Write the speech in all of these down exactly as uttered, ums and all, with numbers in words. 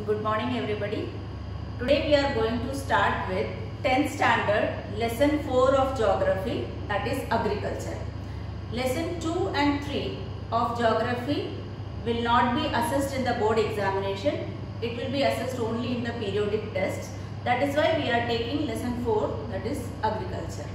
Good morning everybody. Today we are going to start with tenth standard lesson four of geography, that is agriculture. Lesson two and three of geography will not be assessed in the board examination. It will be assessed only in the periodic tests. That is why we are taking lesson four, that is agriculture.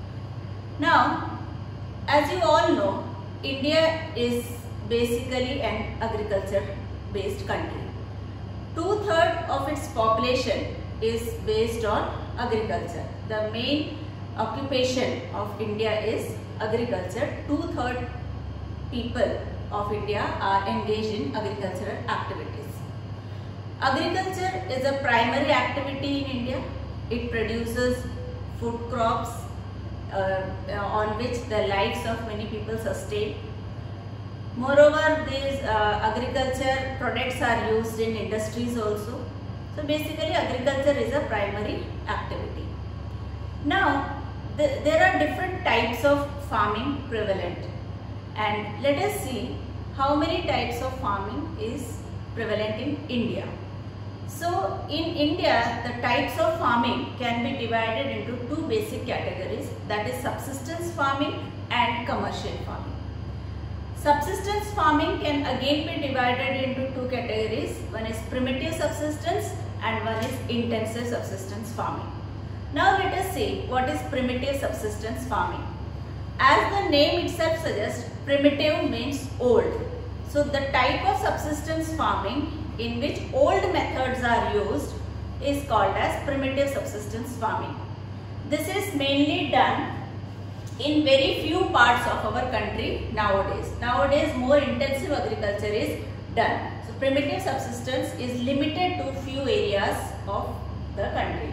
Now, as you all know, India is basically an agriculture based country. Two-thirds of its population is based on agriculture. The main occupation of India is agriculture. Two-thirds people of India are engaged in agricultural activities. Agriculture is a primary activity in India. It produces food crops uh, on which the lives of many people sustain. Moreover, these uh, agriculture products are used in industries also. So basically agriculture is a primary activity. Now, the, there are different types of farming prevalent, and let us see how many types of farming is prevalent in India. So in India, the types of farming can be divided into two basic categories, that is subsistence farming and commercial farming. Subsistence farming can again be divided into two categories. One is primitive subsistence and one is intensive subsistence farming. Now let us see what is primitive subsistence farming. As the name itself suggests, primitive means old. So the type of subsistence farming in which old methods are used is called as primitive subsistence farming. This is mainly done in very few parts of our country nowadays. Nowadays more intensive agriculture is done. So primitive subsistence is limited to few areas of the country.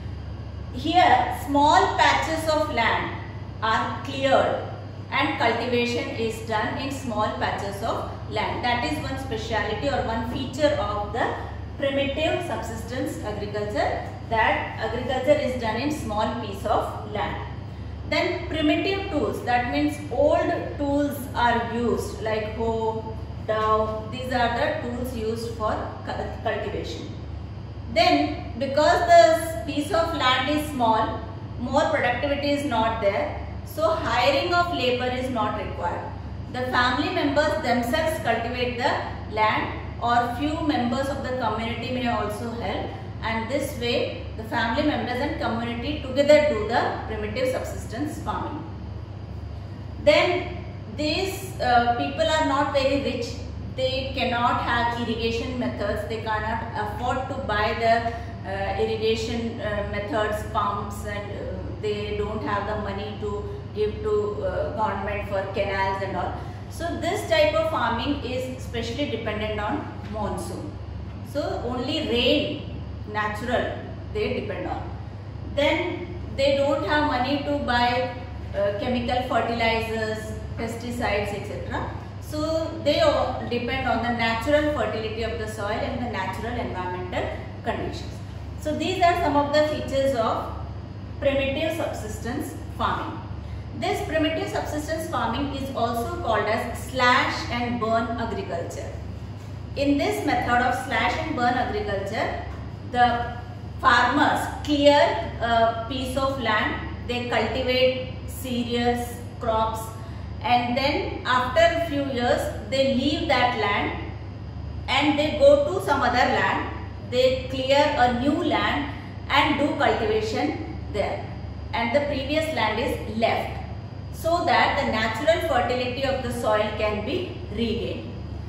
Here small patches of land are cleared and cultivation is done in small patches of land. That is one speciality or one feature of the primitive subsistence agriculture, that agriculture is done in small piece of land. Then primitive tools, that means old tools are used like hoe, dove, these are the tools used for cultivation. Then because the piece of land is small, more productivity is not there, so hiring of labor is not required. The family members themselves cultivate the land, or few members of the community may also help, and this way the family members and community together do the primitive subsistence farming. Then these uh, people are not very rich, they cannot have irrigation methods, they cannot afford to buy the uh, irrigation uh, methods, pumps, and uh, they don't have the money to give to uh, government for canals and all. So this type of farming is specially dependent on monsoon. So only rain, natural, they depend on. Then they don't have money to buy uh, chemical fertilizers, pesticides, et cetera. So they depend on the natural fertility of the soil and the natural environmental conditions. So these are some of the features of primitive subsistence farming. This primitive subsistence farming is also called as slash and burn agriculture. In this method of slash and burn agriculture, the farmers clear a piece of land, they cultivate cereals, crops, and then after a few years they leave that land and they go to some other land, they clear a new land and do cultivation there, and the previous land is left, so that the natural fertility of the soil can be regained.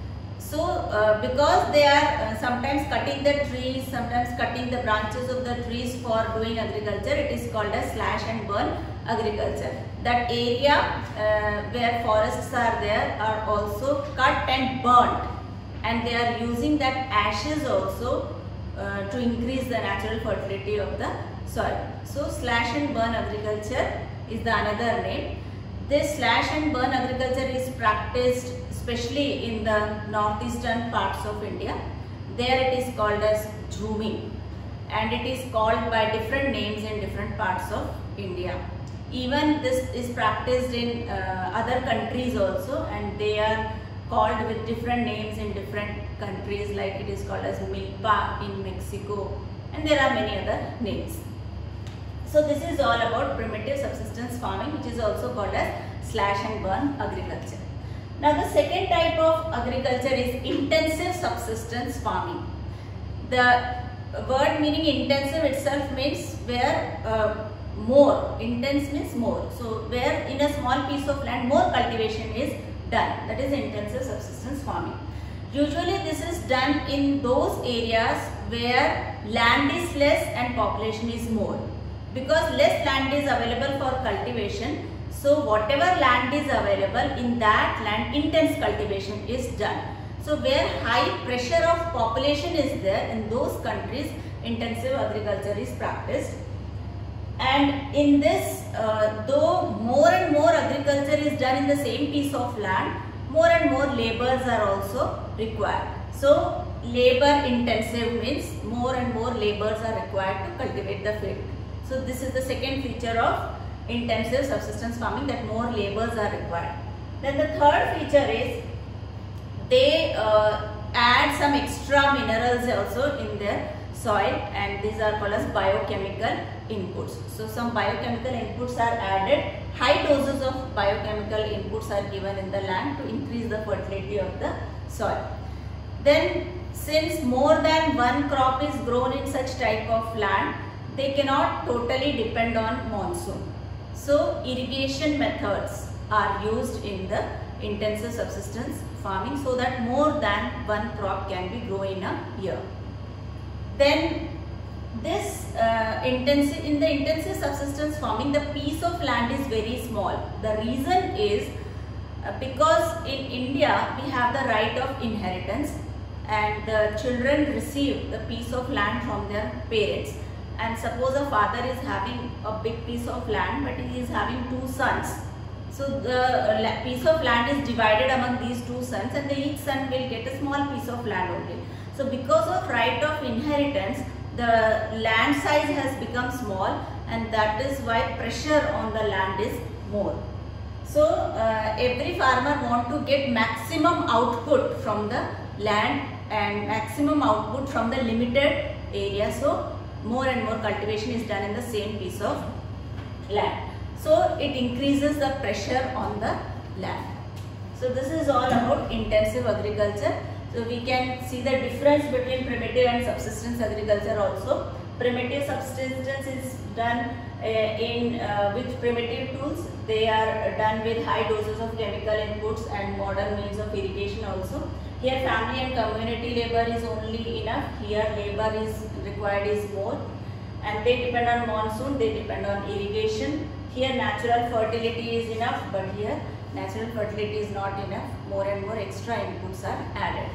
So uh, because they are uh, sometimes cutting the trees, sometimes cutting the branches of the trees for doing agriculture, it is called as slash and burn agriculture. That area uh, where forests are there are also cut and burnt, and they are using that ashes also uh, to increase the natural fertility of the soil. So slash and burn agriculture is the another name. This slash and burn agriculture is practiced especially in the northeastern parts of India. There it is called as jhuming, and it is called by different names in different parts of India. Even this is practiced in uh, other countries also, and they are called with different names in different countries, like it is called as milpa in Mexico, and there are many other names. So this is all about primitive subsistence farming, which is also called as slash and burn agriculture. Now the second type of agriculture is intensive subsistence farming. The word meaning intensive itself means where uh, more, intense means more. So where in a small piece of land more cultivation is done, that is intensive subsistence farming. Usually this is done in those areas where land is less and population is more. Because less land is available for cultivation, so whatever land is available, in that land intense cultivation is done. So where high pressure of population is there, in those countries intensive agriculture is practiced. And in this, uh, though more and more agriculture is done in the same piece of land, more and more laborers are also required. So labor intensive means more and more laborers are required to cultivate the field. So this is the second feature of intensive subsistence farming, that more laborers are required. Then the third feature is they uh, add some extra minerals also in their soil, and these are called as biochemical inputs. So some biochemical inputs are added, high doses of biochemical inputs are given in the land to increase the fertility of the soil. Then since more than one crop is grown in such type of land, they cannot totally depend on monsoon. So irrigation methods are used in the intensive subsistence farming so that more than one crop can be grown in a year. Then this uh, intensive in the intensive subsistence farming, the piece of land is very small. The reason is uh, because in India we have the right of inheritance, and the children receive the piece of land from their parents. And suppose a father is having a big piece of land, but he is having two sons. So the piece of land is divided among these two sons, and the each son will get a small piece of land only. So because of right of inheritance, the land size has become small, and that is why pressure on the land is more. So uh, every farmer wants to get maximum output from the land and maximum output from the limited area. So more and more cultivation is done in the same piece of land. So it increases the pressure on the land. So this is all about intensive agriculture. So we can see the difference between primitive and subsistence agriculture also. Primitive subsistence is done uh, in uh, with primitive tools. They are done with high doses of chemical inputs and modern means of irrigation also. Here family and community labor is only enough. Here labor is required is more, and they depend on monsoon, they depend on irrigation. Here natural fertility is enough, but here natural fertility is not enough. More and more extra inputs are added.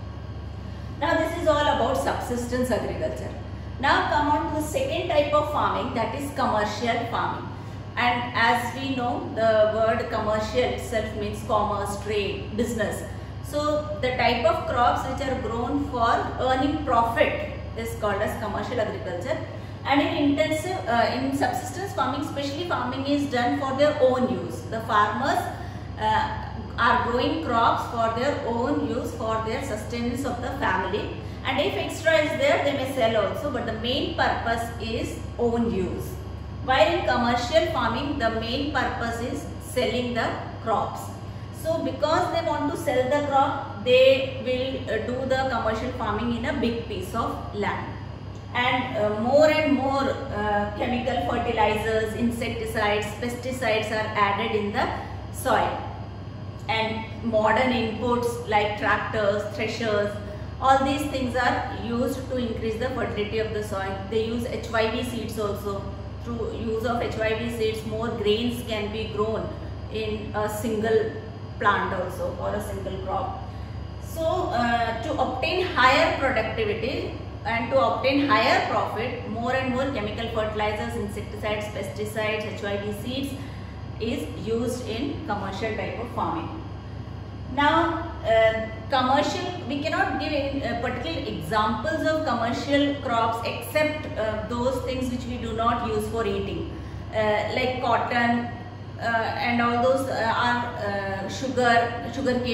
Now this is all about subsistence agriculture. Now come on to the second type of farming, that is commercial farming. And as we know, the word commercial itself means commerce, trade, business. So the type of crops which are grown for earning profit is called as commercial agriculture. And in intensive, uh, in subsistence farming, especially farming is done for their own use. The farmers uh, are growing crops for their own use, for their sustenance of the family. And if extra is there, they may sell also, but the main purpose is own use. While in commercial farming, the main purpose is selling the crops. So because they want to sell the crop, they will uh, do the commercial farming in a big piece of land. And uh, more and more uh, chemical fertilizers, insecticides, pesticides are added in the soil. And modern inputs like tractors, threshers, all these things are used to increase the fertility of the soil. They use H Y V seeds also. Through use of H Y V seeds, more grains can be grown in a single plant also, or a single crop. So uh, to obtain higher productivity and to obtain higher profit, more and more chemical fertilizers, insecticides, pesticides, H Y V seeds is used in commercial type of farming. Now uh, commercial, we cannot give uh, particular examples of commercial crops except uh, those things which we do not use for eating, uh, like cotton uh, and all those uh, are uh, sugar, sugar cane.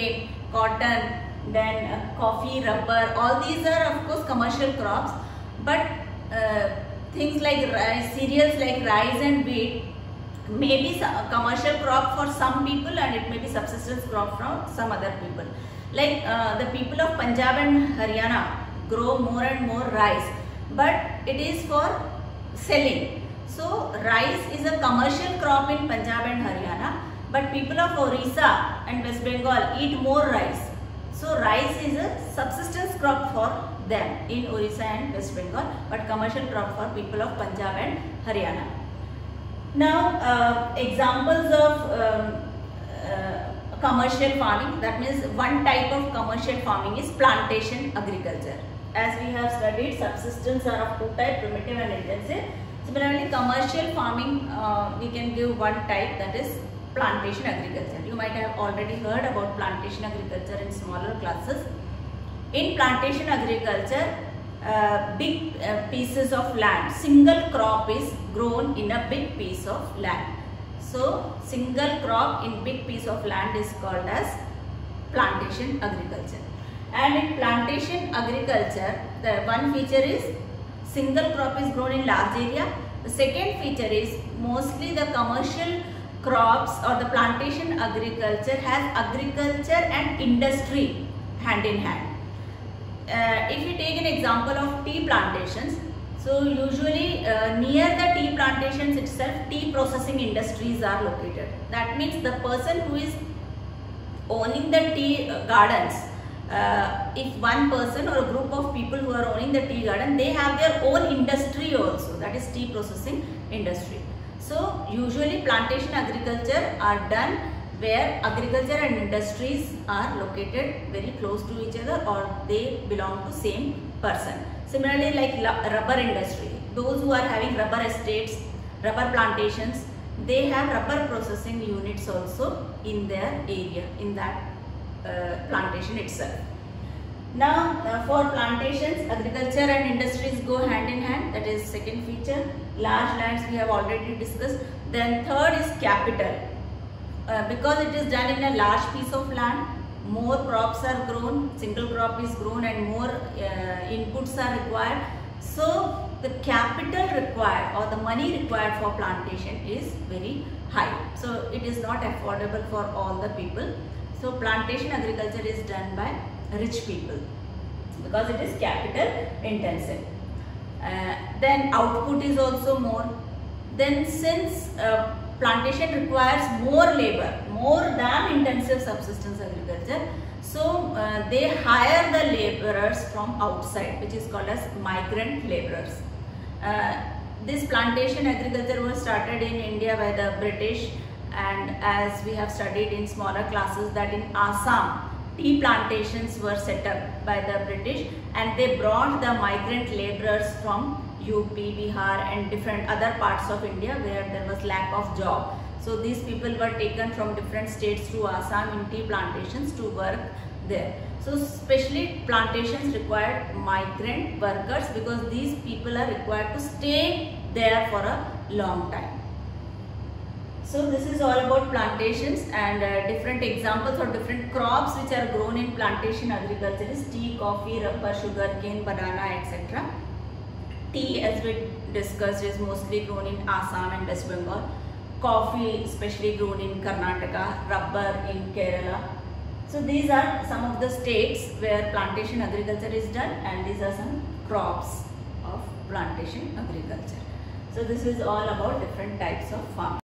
cotton, then uh, coffee, rubber, all these are of course commercial crops, but uh, things like rice, cereals like rice and wheat may be a commercial crop for some people and it may be subsistence crop for some other people. Like uh, the people of Punjab and Haryana grow more and more rice, but it is for selling. So rice is a commercial crop in Punjab and Haryana, but people of Orissa and West Bengal eat more rice. So rice is a subsistence crop for them in Orissa and West Bengal, but commercial crop for people of Punjab and Haryana. Now uh, examples of um, uh, commercial farming, that means one type of commercial farming is plantation agriculture. As we have studied, subsistence are of two types, primitive and intensive. Similarly, commercial farming, uh, we can give one type, that is plantation agriculture. You might have already heard about plantation agriculture in smaller classes. In plantation agriculture, uh, big uh, pieces of land, single crop is grown in a big piece of land. So, single crop in big piece of land is called as plantation agriculture. And in plantation agriculture, the one feature is single crop is grown in large area. The second feature is mostly the commercial crops or the plantation agriculture has agriculture and industry hand in hand. Uh, if you take an example of tea plantations, so usually uh, near the tea plantations itself, tea processing industries are located. That means the person who is owning the tea gardens, uh, if one person or a group of people who are owning the tea garden, they have their own industry also, that is tea processing industry. So usually plantation agriculture are done where agriculture and industries are located very close to each other or they belong to same person. Similarly, like rubber industry, those who are having rubber estates, rubber plantations, they have rubber processing units also in their area, in that uh, plantation itself. Now uh, for plantations, agriculture and industries go hand in hand, that is second feature. Large lands we have already discussed. Then third is capital. Uh, because it is done in a large piece of land, more crops are grown, single crop is grown and more uh, inputs are required. So the capital required or the money required for plantation is very high. So it is not affordable for all the people. So plantation agriculture is done by rich people because it is capital intensive. Uh, then output is also more. Then since uh, plantation requires more labor, more than intensive subsistence agriculture, so uh, they hire the laborers from outside, which is called as migrant laborers. Uh, this plantation agriculture was started in India by the British, and as we have studied in smaller classes that in Assam, tea plantations were set up by the British and they brought the migrant laborers from U P, Bihar and different other parts of India where there was lack of job. So these people were taken from different states to Assam in tea plantations to work there. So especially plantations required migrant workers because these people are required to stay there for a long time. So this is all about plantations and uh, different examples or different crops which are grown in plantation agriculture is tea, coffee, rubber, sugar cane, banana, et cetera. Tea, as we discussed, is mostly grown in Assam and West Bengal. Coffee especially grown in Karnataka, rubber in Kerala. So these are some of the states where plantation agriculture is done and these are some crops of plantation agriculture. So this is all about different types of farming.